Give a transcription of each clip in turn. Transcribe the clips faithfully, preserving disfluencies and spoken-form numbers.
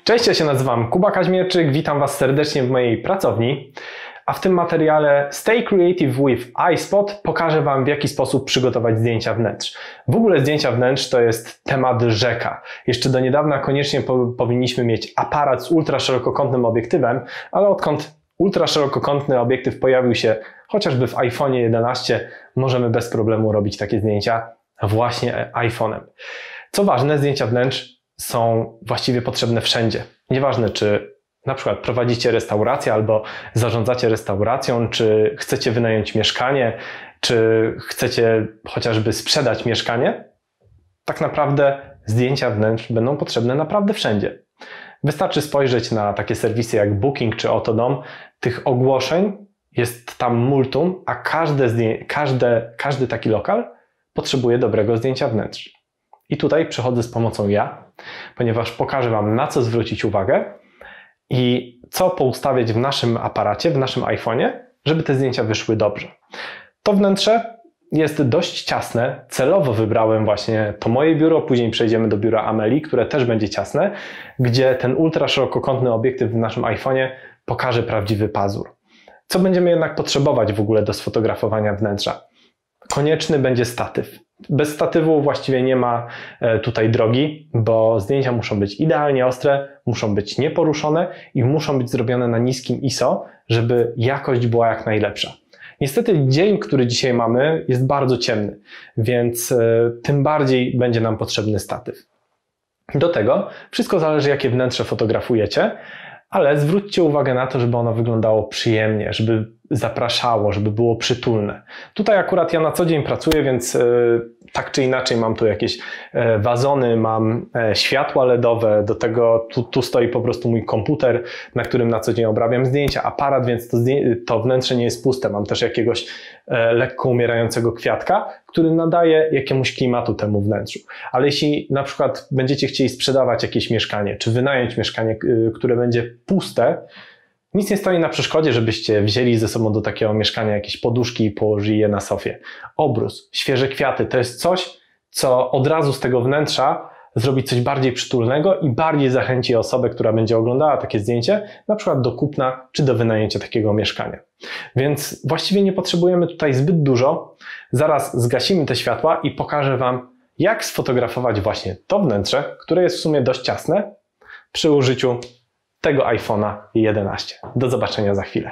Cześć, ja się nazywam Kuba Kaźmierczyk, witam Was serdecznie w mojej pracowni, a w tym materiale Stay Creative with iSpot pokażę Wam, w jaki sposób przygotować zdjęcia wnętrz. W ogóle zdjęcia wnętrz to jest temat rzeka. Jeszcze do niedawna koniecznie po powinniśmy mieć aparat z ultraszerokokątnym obiektywem, ale odkąd ultraszerokokątny obiektyw pojawił się chociażby w iPhone jedenaście, możemy bez problemu robić takie zdjęcia właśnie iPhone'em. Co ważne, zdjęcia wnętrz są właściwie potrzebne wszędzie. Nieważne, czy na przykład prowadzicie restaurację albo zarządzacie restauracją, czy chcecie wynająć mieszkanie, czy chcecie chociażby sprzedać mieszkanie, tak naprawdę zdjęcia wnętrz będą potrzebne naprawdę wszędzie. Wystarczy spojrzeć na takie serwisy jak Booking czy Otodom. Tych ogłoszeń jest tam multum, a każde zdję- każde, każdy taki lokal potrzebuje dobrego zdjęcia wnętrz. I tutaj przychodzę z pomocą ja, ponieważ pokażę Wam, na co zwrócić uwagę i co poustawiać w naszym aparacie, w naszym iPhone'ie, żeby te zdjęcia wyszły dobrze. To wnętrze jest dość ciasne. Celowo wybrałem właśnie to moje biuro, później przejdziemy do biura Ameli, które też będzie ciasne, gdzie ten ultraszerokokątny obiektyw w naszym iPhone'ie pokaże prawdziwy pazur. Co będziemy jednak potrzebować w ogóle do sfotografowania wnętrza? Konieczny będzie statyw. Bez statywu właściwie nie ma tutaj drogi, bo zdjęcia muszą być idealnie ostre, muszą być nieporuszone i muszą być zrobione na niskim I S O, żeby jakość była jak najlepsza. Niestety dzień, który dzisiaj mamy, jest bardzo ciemny, więc tym bardziej będzie nam potrzebny statyw. Do tego wszystko zależy, jakie wnętrze fotografujecie, ale zwróćcie uwagę na to, żeby ono wyglądało przyjemnie, żeby zapraszało, żeby było przytulne. Tutaj akurat ja na co dzień pracuję, więc yy, tak czy inaczej mam tu jakieś yy, wazony, mam yy, światła LEDowe, do tego tu, tu stoi po prostu mój komputer, na którym na co dzień obrabiam zdjęcia, aparat, więc to, to wnętrze nie jest puste. Mam też jakiegoś yy, lekko umierającego kwiatka, który nadaje jakiemuś klimatu temu wnętrzu. Ale jeśli na przykład będziecie chcieli sprzedawać jakieś mieszkanie, czy wynająć mieszkanie, yy, które będzie puste, nic nie stoi na przeszkodzie, żebyście wzięli ze sobą do takiego mieszkania jakieś poduszki i położyli je na sofie. Obrus, świeże kwiaty to jest coś, co od razu z tego wnętrza zrobi coś bardziej przytulnego i bardziej zachęci osobę, która będzie oglądała takie zdjęcie, na przykład do kupna czy do wynajęcia takiego mieszkania. Więc właściwie nie potrzebujemy tutaj zbyt dużo. Zaraz zgasimy te światła i pokażę Wam, jak sfotografować właśnie to wnętrze, które jest w sumie dość ciasne, przy użyciu tego iPhone'a jedenaście. Do zobaczenia za chwilę.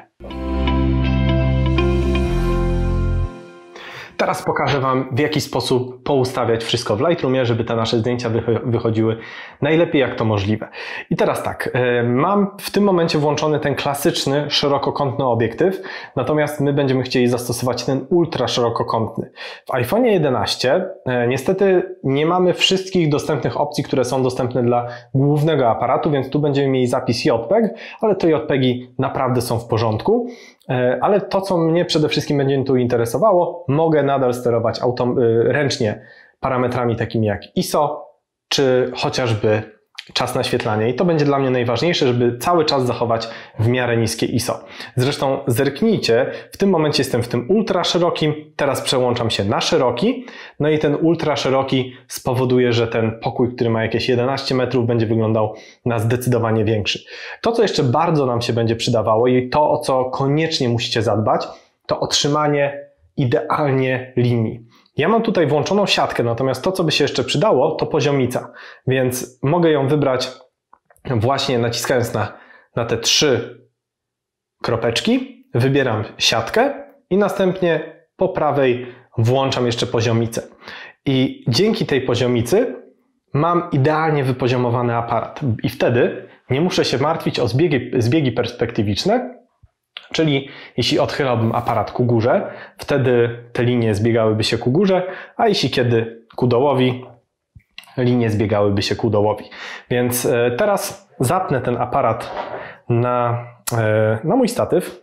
Teraz pokażę Wam, w jaki sposób poustawiać wszystko w Lightroomie, żeby te nasze zdjęcia wychodziły najlepiej jak to możliwe. I teraz tak, mam w tym momencie włączony ten klasyczny szerokokątny obiektyw, natomiast my będziemy chcieli zastosować ten ultra szerokokątny. W iPhone'ie jedenaście niestety nie mamy wszystkich dostępnych opcji, które są dostępne dla głównego aparatu, więc tu będziemy mieli zapis JPEG, ale te JPEGi naprawdę są w porządku. Ale to, co mnie przede wszystkim będzie tu interesowało, mogę nadal sterować autom ręcznie parametrami takimi jak I S O, czy chociażby czas naświetlania. I to będzie dla mnie najważniejsze, żeby cały czas zachować w miarę niskie I S O. Zresztą zerknijcie, w tym momencie jestem w tym ultra szerokim, teraz przełączam się na szeroki, no i ten ultra szeroki spowoduje, że ten pokój, który ma jakieś jedenaście metrów, będzie wyglądał na zdecydowanie większy. To, co jeszcze bardzo nam się będzie przydawało i to, o co koniecznie musicie zadbać, to otrzymanie idealnie linii. Ja mam tutaj włączoną siatkę, natomiast to, co by się jeszcze przydało, to poziomica, więc mogę ją wybrać właśnie naciskając na, na te trzy kropeczki, wybieram siatkę i następnie po prawej włączam jeszcze poziomicę. I dzięki tej poziomicy mam idealnie wypoziomowany aparat i wtedy nie muszę się martwić o zbiegi, zbiegi perspektywiczne, czyli jeśli odchylałbym aparat ku górze, wtedy te linie zbiegałyby się ku górze, a jeśli kiedy ku dołowi, linie zbiegałyby się ku dołowi. Więc teraz zapnę ten aparat na, na mój statyw.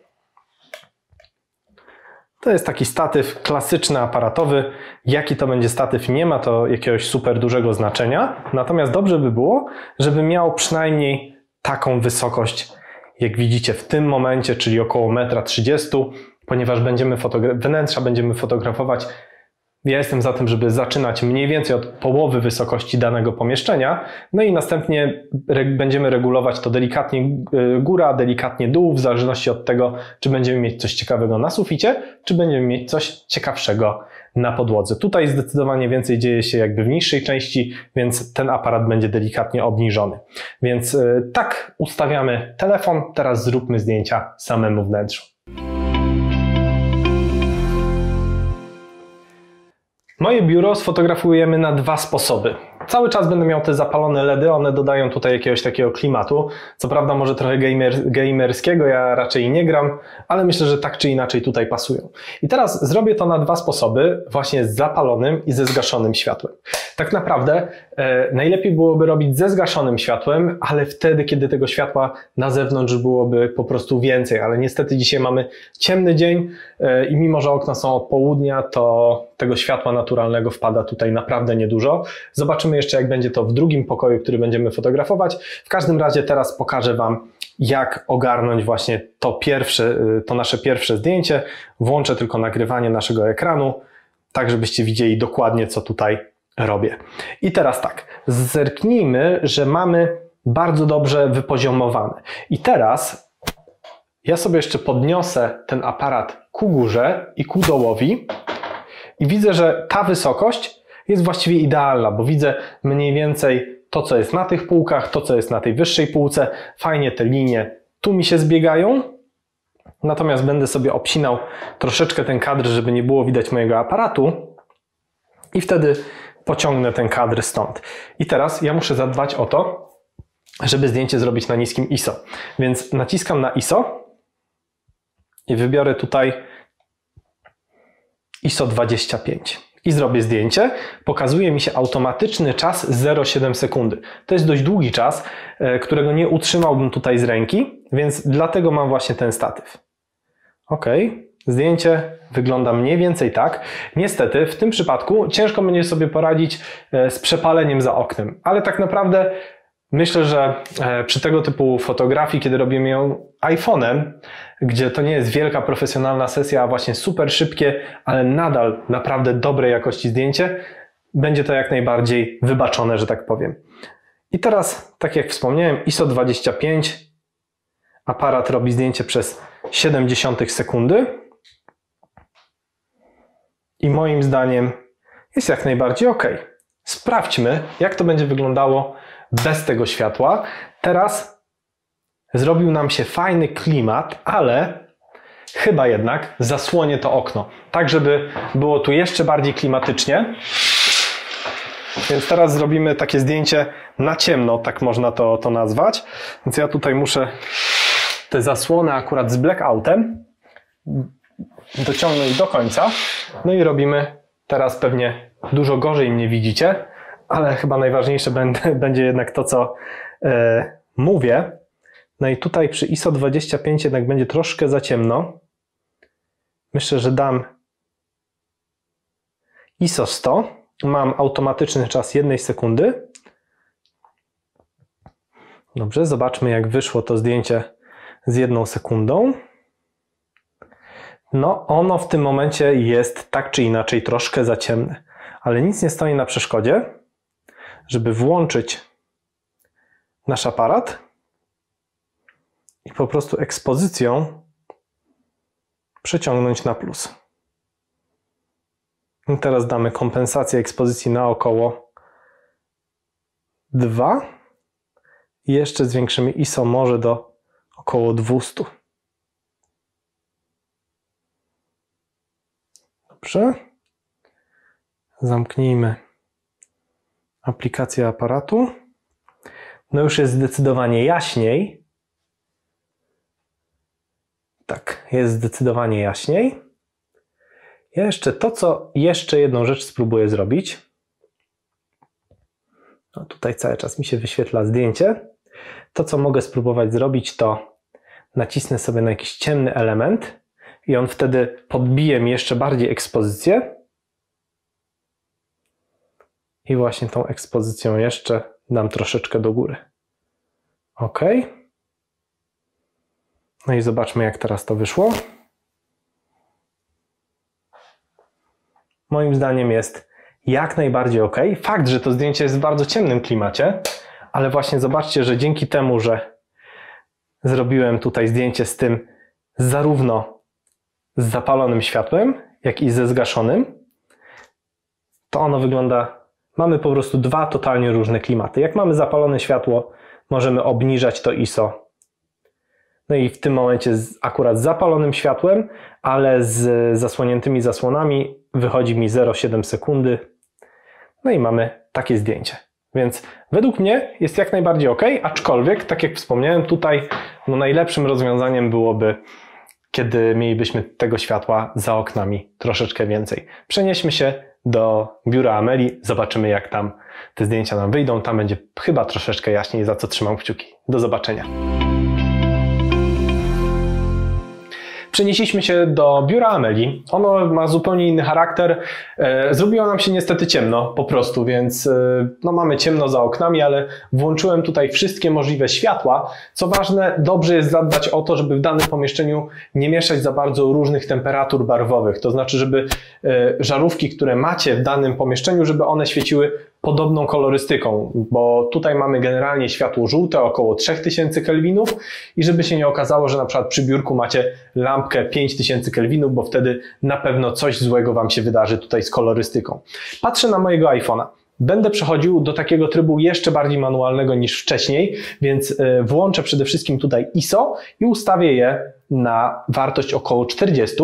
To jest taki statyw klasyczny, aparatowy. Jaki to będzie statyw, nie ma to jakiegoś super dużego znaczenia, natomiast dobrze by było, żeby miał przynajmniej taką wysokość, jak widzicie w tym momencie, czyli około jeden trzydzieści metra, ponieważ będziemy wnętrza będziemy fotografować Ja jestem za tym, żeby zaczynać mniej więcej od połowy wysokości danego pomieszczenia, no i następnie re- będziemy regulować to delikatnie góra, delikatnie dół, w zależności od tego, czy będziemy mieć coś ciekawego na suficie, czy będziemy mieć coś ciekawszego na podłodze. Tutaj zdecydowanie więcej dzieje się jakby w niższej części, więc ten aparat będzie delikatnie obniżony. Więc yy, tak ustawiamy telefon, teraz zróbmy zdjęcia samemu wnętrzu. Moje biuro sfotografujemy na dwa sposoby. Cały czas będę miał te zapalone ledy, one dodają tutaj jakiegoś takiego klimatu. Co prawda może trochę gamer, gamerskiego, ja raczej nie gram, ale myślę, że tak czy inaczej tutaj pasują. I teraz zrobię to na dwa sposoby, właśnie z zapalonym i ze zgaszonym światłem. Tak naprawdę e, najlepiej byłoby robić ze zgaszonym światłem, ale wtedy, kiedy tego światła na zewnątrz byłoby po prostu więcej, ale niestety dzisiaj mamy ciemny dzień e, i mimo, że okna są od południa, to tego światła naturalnego wpada tutaj naprawdę niedużo. Zobaczymy jeszcze, jak będzie to w drugim pokoju, który będziemy fotografować. W każdym razie teraz pokażę Wam, jak ogarnąć właśnie to pierwsze, to nasze pierwsze zdjęcie. Włączę tylko nagrywanie naszego ekranu, tak żebyście widzieli dokładnie, co tutaj robię. I teraz tak, zerknijmy, że mamy bardzo dobrze wypoziomowane. I teraz ja sobie jeszcze podniosę ten aparat ku górze i ku dołowi i widzę, że ta wysokość jest właściwie idealna, bo widzę mniej więcej to, co jest na tych półkach, to, co jest na tej wyższej półce. Fajnie te linie tu mi się zbiegają. Natomiast będę sobie obcinał troszeczkę ten kadr, żeby nie było widać mojego aparatu. I wtedy pociągnę ten kadr stąd. I teraz ja muszę zadbać o to, żeby zdjęcie zrobić na niskim I S O. Więc naciskam na I S O i wybiorę tutaj I S O dwadzieścia pięć. I zrobię zdjęcie. Pokazuje mi się automatyczny czas zero przecinek siedem sekundy. To jest dość długi czas, którego nie utrzymałbym tutaj z ręki, więc dlatego mam właśnie ten statyw. Ok. Zdjęcie wygląda mniej więcej tak. Niestety w tym przypadku ciężko będzie sobie poradzić z przepaleniem za oknem, ale tak naprawdę myślę, że przy tego typu fotografii, kiedy robimy ją iPhone'em, gdzie to nie jest wielka profesjonalna sesja, a właśnie super szybkie, ale nadal naprawdę dobrej jakości zdjęcie, będzie to jak najbardziej wybaczone, że tak powiem. I teraz, tak jak wspomniałem, I S O dwadzieścia pięć, aparat robi zdjęcie przez siedemdziesiąt sekundy i moim zdaniem jest jak najbardziej ok. Sprawdźmy, jak to będzie wyglądało bez tego światła. Teraz zrobił nam się fajny klimat, ale chyba jednak zasłonię to okno, tak żeby było tu jeszcze bardziej klimatycznie. Więc teraz zrobimy takie zdjęcie na ciemno, tak można to, to nazwać. Więc ja tutaj muszę te zasłony akurat z blackoutem dociągnąć do końca. No i robimy teraz pewnie dużo gorzej mnie widzicie, ale chyba najważniejsze będzie jednak to, co e, mówię. No i tutaj przy I S O dwadzieścia pięć jednak będzie troszkę za ciemno. Myślę, że dam I S O sto. Mam automatyczny czas jednej sekundy. Dobrze, zobaczmy, jak wyszło to zdjęcie z jedną sekundą. No, ono w tym momencie jest tak czy inaczej troszkę za ciemne, ale nic nie stoi na przeszkodzie, żeby włączyć nasz aparat i po prostu ekspozycją przeciągnąć na plus. I teraz damy kompensację ekspozycji na około dwa i jeszcze zwiększymy I S O może do około dwieście. Dobrze. Zamknijmy aplikację aparatu. No już jest zdecydowanie jaśniej. Tak, jest zdecydowanie jaśniej. Ja jeszcze to, co jeszcze jedną rzecz spróbuję zrobić. No tutaj cały czas mi się wyświetla zdjęcie. To, co mogę spróbować zrobić, to nacisnę sobie na jakiś ciemny element i on wtedy podbije mi jeszcze bardziej ekspozycję. I właśnie tą ekspozycją jeszcze dam troszeczkę do góry. OK. No i zobaczmy, jak teraz to wyszło. moim zdaniem jest jak najbardziej ok. Fakt, że to zdjęcie jest w bardzo ciemnym klimacie, ale właśnie zobaczcie, że dzięki temu, że zrobiłem tutaj zdjęcie z tym zarówno z zapalonym światłem, jak i ze zgaszonym, to ono wygląda, mamy po prostu dwa totalnie różne klimaty. Jak mamy zapalone światło, możemy obniżać to I S O. No i w tym momencie z, akurat z zapalonym światłem, ale z zasłoniętymi zasłonami wychodzi mi zero przecinek siedem sekundy. No i mamy takie zdjęcie. Więc według mnie jest jak najbardziej ok, aczkolwiek, tak jak wspomniałem, tutaj no najlepszym rozwiązaniem byłoby, kiedy mielibyśmy tego światła za oknami troszeczkę więcej. Przenieśmy się do biura Ameli, zobaczymy jak tam te zdjęcia nam wyjdą. Tam będzie chyba troszeczkę jaśniej, za co trzymam kciuki. Do zobaczenia. Przenieśliśmy się do biura Ameli. Ono ma zupełnie inny charakter. Zrobiło nam się niestety ciemno po prostu, więc no mamy ciemno za oknami, ale włączyłem tutaj wszystkie możliwe światła. Co ważne, dobrze jest zadbać o to, żeby w danym pomieszczeniu nie mieszać za bardzo różnych temperatur barwowych. To znaczy, żeby żarówki, które macie w danym pomieszczeniu, żeby one świeciły podobną kolorystyką, bo tutaj mamy generalnie światło żółte, około trzy tysiące kelwinów i żeby się nie okazało, że na przykład przy biurku macie lampkę pięć tysięcy kelwinów, bo wtedy na pewno coś złego Wam się wydarzy tutaj z kolorystyką. Patrzę na mojego iPhone'a. Będę przechodził do takiego trybu jeszcze bardziej manualnego niż wcześniej, więc włączę przede wszystkim tutaj I S O i ustawię je na wartość około czterdzieści.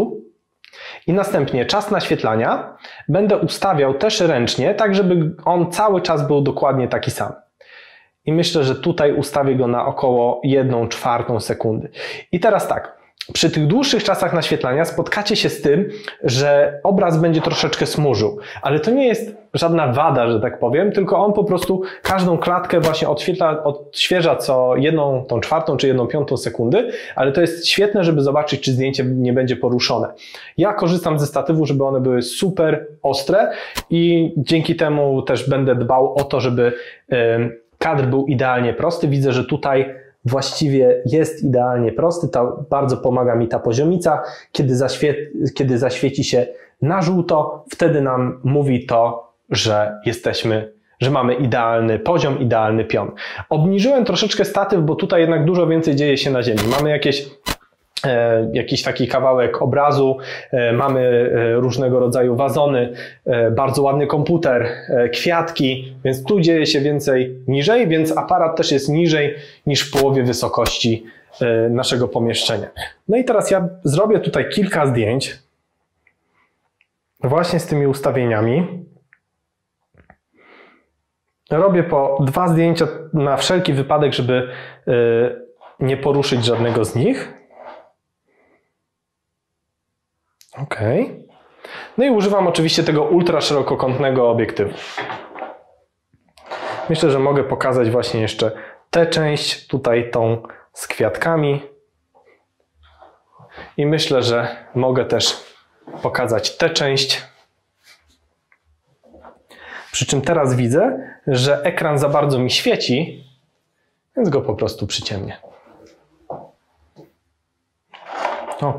I następnie czas naświetlania będę ustawiał też ręcznie, tak żeby on cały czas był dokładnie taki sam. I myślę, że tutaj ustawię go na około jedną czwartą sekundy. I teraz tak, przy tych dłuższych czasach naświetlania spotkacie się z tym, że obraz będzie troszeczkę smużył, ale to nie jest żadna wada, że tak powiem, tylko on po prostu każdą klatkę właśnie odświetla, odświeża co jedną tą czwartą czy jedną piątą sekundy, ale to jest świetne, żeby zobaczyć, czy zdjęcie nie będzie poruszone. Ja korzystam ze statywu, żeby one były super ostre i dzięki temu też będę dbał o to, żeby yy, kadr był idealnie prosty. Widzę, że tutaj właściwie jest idealnie prosty, to bardzo pomaga mi ta poziomica. Kiedy, zaświe kiedy zaświeci się na żółto, wtedy nam mówi to, że jesteśmy, że mamy idealny poziom, idealny pion. Obniżyłem troszeczkę statyw, bo tutaj jednak dużo więcej dzieje się na ziemi. Mamy jakieś E, jakiś taki kawałek obrazu, e, mamy e, różnego rodzaju wazony, e, bardzo ładny komputer, e, kwiatki, więc tu dzieje się więcej niżej, więc aparat też jest niżej niż w połowie wysokości e, naszego pomieszczenia. No i teraz ja zrobię tutaj kilka zdjęć właśnie z tymi ustawieniami. Robię po dwa zdjęcia na wszelki wypadek, żeby e, nie poruszyć żadnego z nich. Ok. No i używam oczywiście tego ultra szerokokątnego obiektywu. Myślę, że mogę pokazać właśnie jeszcze tę część, tutaj tą z kwiatkami. I myślę, że mogę też pokazać tę część. Przy czym teraz widzę, że ekran za bardzo mi świeci, więc go po prostu przyciemnię. Ok.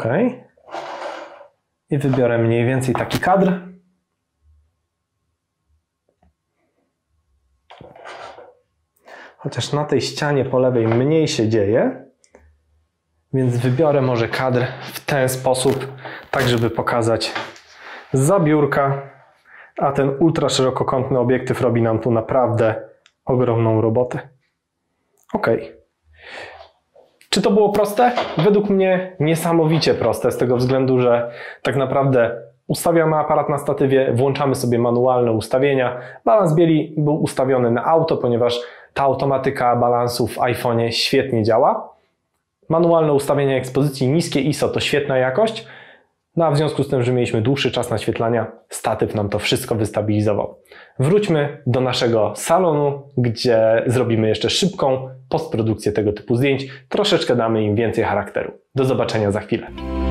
I wybiorę mniej więcej taki kadr. Chociaż na tej ścianie po lewej mniej się dzieje, więc wybiorę może kadr w ten sposób, tak żeby pokazać zza biurka, a ten ultra szerokokątny obiektyw robi nam tu naprawdę ogromną robotę. Ok. Czy to było proste? Według mnie niesamowicie proste, z tego względu, że tak naprawdę ustawiamy aparat na statywie, włączamy sobie manualne ustawienia. Balans bieli był ustawiony na auto, ponieważ ta automatyka balansu w iPhone'ie świetnie działa. Manualne ustawienia ekspozycji, niskie I S O to świetna jakość. No a w związku z tym, że mieliśmy dłuższy czas naświetlania, statyw nam to wszystko wystabilizował. Wróćmy do naszego salonu, gdzie zrobimy jeszcze szybką postprodukcję tego typu zdjęć. Troszeczkę damy im więcej charakteru. Do zobaczenia za chwilę.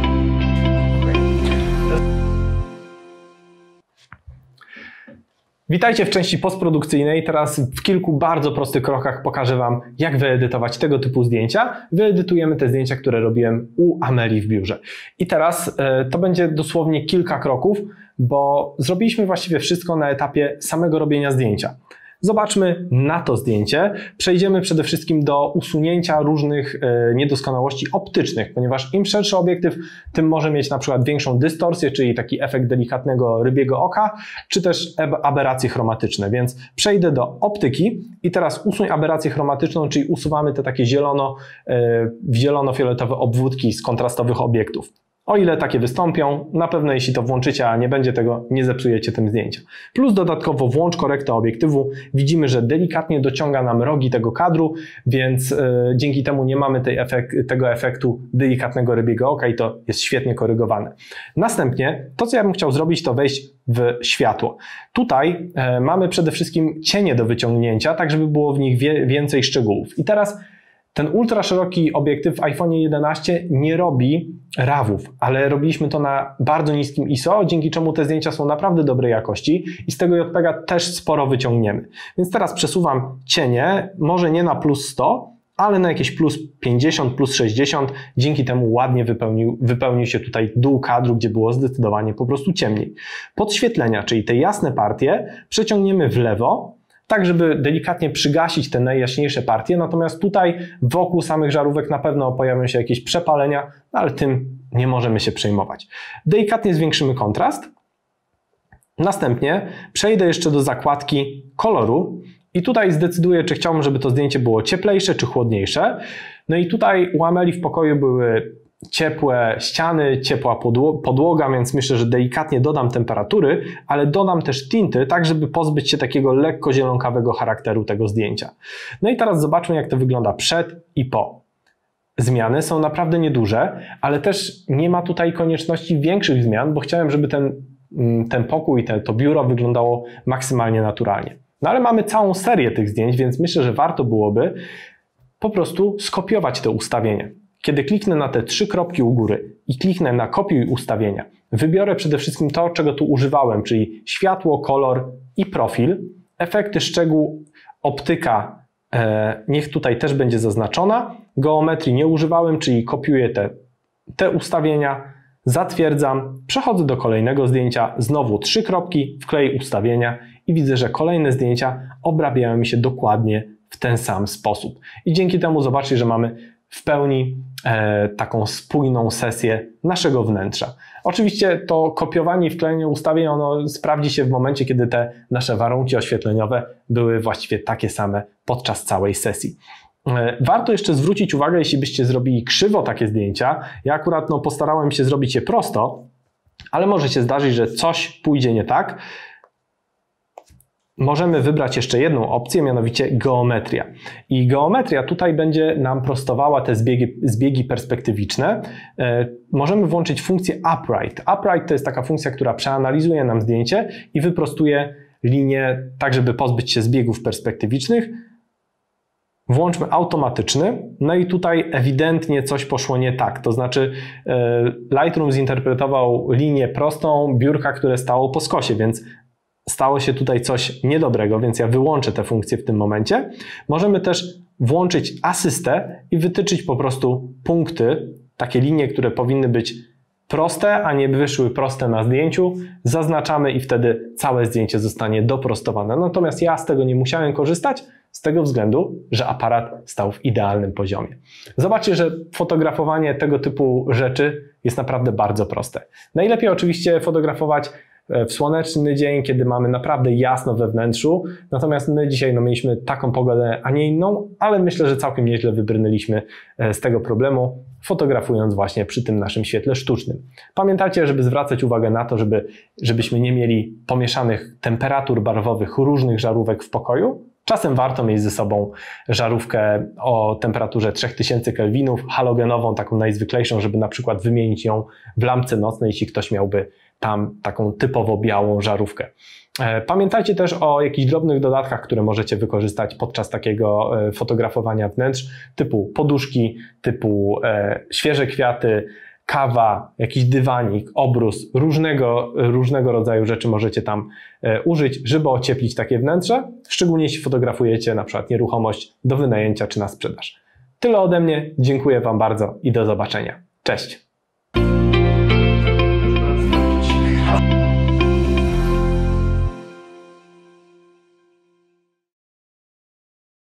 Witajcie w części postprodukcyjnej. Teraz w kilku bardzo prostych krokach pokażę Wam, jak wyedytować tego typu zdjęcia. Wyedytujemy te zdjęcia, które robiłem u Ameli w biurze. I teraz e, to będzie dosłownie kilka kroków. bo zrobiliśmy właściwie wszystko na etapie samego robienia zdjęcia. Zobaczmy na to zdjęcie. Przejdziemy przede wszystkim do usunięcia różnych e, niedoskonałości optycznych, ponieważ im szerszy obiektyw, tym może mieć na przykład większą dystorsję, czyli taki efekt delikatnego rybiego oka, czy też aberracje chromatyczne. Więc przejdę do optyki i teraz usuń aberrację chromatyczną, czyli usuwamy te takie zielono, e, zielono-fioletowe obwódki z kontrastowych obiektów. O ile takie wystąpią, na pewno jeśli to włączycie, a nie będzie tego, nie zepsujecie tym zdjęcia. Plus dodatkowo włącz korektę obiektywu. Widzimy, że delikatnie dociąga nam rogi tego kadru, więc yy, dzięki temu nie mamy tej efekt, tego efektu delikatnego rybiego oka i to jest świetnie korygowane. Następnie to, co ja bym chciał zrobić, to wejść w światło. Tutaj yy, mamy przede wszystkim cienie do wyciągnięcia, tak żeby było w nich wie, więcej szczegółów. I teraz ten ultra szeroki obiektyw w iPhone jedenaście nie robi rawów, ale robiliśmy to na bardzo niskim I S O, dzięki czemu te zdjęcia są naprawdę dobrej jakości i z tego J P G a też sporo wyciągniemy. Więc teraz przesuwam cienie, może nie na plus sto, ale na jakieś plus pięćdziesiąt, plus sześćdziesiąt. Dzięki temu ładnie wypełnił, wypełnił się tutaj dół kadru, gdzie było zdecydowanie po prostu ciemniej. Podświetlenia, czyli te jasne partie, przeciągniemy w lewo, tak żeby delikatnie przygasić te najjaśniejsze partie, natomiast tutaj wokół samych żarówek na pewno pojawią się jakieś przepalenia, ale tym nie możemy się przejmować. Delikatnie zwiększymy kontrast. Następnie przejdę jeszcze do zakładki koloru i tutaj zdecyduję, czy chciałbym, żeby to zdjęcie było cieplejsze czy chłodniejsze. No i tutaj u Ameli w pokoju były ciepłe ściany, ciepła podłoga, więc myślę, że delikatnie dodam temperatury, ale dodam też tinty, tak żeby pozbyć się takiego lekko zielonkawego charakteru tego zdjęcia. No i teraz zobaczmy, jak to wygląda przed i po. Zmiany są naprawdę nieduże, ale też nie ma tutaj konieczności większych zmian, bo chciałem, żeby ten, ten pokój, te, to biuro wyglądało maksymalnie naturalnie. No ale mamy całą serię tych zdjęć, więc myślę, że warto byłoby po prostu skopiować te ustawienia. Kiedy kliknę na te trzy kropki u góry i kliknę na kopiuj ustawienia, wybiorę przede wszystkim to, czego tu używałem, czyli światło, kolor i profil, efekty szczegół, optyka, e, niech tutaj też będzie zaznaczona, geometrii nie używałem, czyli kopiuję te, te ustawienia, zatwierdzam, przechodzę do kolejnego zdjęcia, znowu trzy kropki, wklej ustawienia i widzę, że kolejne zdjęcia obrabiają mi się dokładnie w ten sam sposób. I dzięki temu zobaczcie, że mamy w pełni e, taką spójną sesję naszego wnętrza. Oczywiście to kopiowanie i wklejenie ustawień, ono sprawdzi się w momencie, kiedy te nasze warunki oświetleniowe były właściwie takie same podczas całej sesji. E, warto jeszcze zwrócić uwagę, jeśli byście zrobili krzywo takie zdjęcia. Ja akurat no, postarałem się zrobić je prosto, ale może się zdarzyć, że coś pójdzie nie tak. Możemy wybrać jeszcze jedną opcję, mianowicie geometria. I geometria tutaj będzie nam prostowała te zbiegi, zbiegi perspektywiczne. E, możemy włączyć funkcję Upright. Upright to jest taka funkcja, która przeanalizuje nam zdjęcie i wyprostuje linię tak, żeby pozbyć się zbiegów perspektywicznych. Włączmy automatyczny, no i tutaj ewidentnie coś poszło nie tak, to znaczy e, Lightroom zinterpretował linię prostą biurka, które stało po skosie, więc stało się tutaj coś niedobrego, więc ja wyłączę tę funkcję w tym momencie. Możemy też włączyć asystę i wytyczyć po prostu punkty, takie linie, które powinny być proste, a nie wyszły proste na zdjęciu. Zaznaczamy i wtedy całe zdjęcie zostanie doprostowane. Natomiast ja z tego nie musiałem korzystać, z tego względu, że aparat stał w idealnym poziomie. Zobaczcie, że fotografowanie tego typu rzeczy jest naprawdę bardzo proste. Najlepiej oczywiście fotografować w słoneczny dzień, kiedy mamy naprawdę jasno we wnętrzu. Natomiast my dzisiaj no, mieliśmy taką pogodę, a nie inną, ale myślę, że całkiem nieźle wybrnęliśmy z tego problemu, fotografując właśnie przy tym naszym świetle sztucznym. Pamiętajcie, żeby zwracać uwagę na to, żeby, żebyśmy nie mieli pomieszanych temperatur barwowych różnych żarówek w pokoju. Czasem warto mieć ze sobą żarówkę o temperaturze trzy tysiące kelwinów, halogenową, taką najzwyklejszą, żeby na przykład wymienić ją w lampce nocnej, jeśli ktoś miałby tam taką typowo białą żarówkę. Pamiętajcie też o jakichś drobnych dodatkach, które możecie wykorzystać podczas takiego fotografowania wnętrz, typu poduszki, typu świeże kwiaty, kawa, jakiś dywanik, obrus, różnego, różnego rodzaju rzeczy możecie tam użyć, żeby ocieplić takie wnętrze, szczególnie jeśli fotografujecie na przykład nieruchomość do wynajęcia czy na sprzedaż. Tyle ode mnie, dziękuję Wam bardzo i do zobaczenia. Cześć!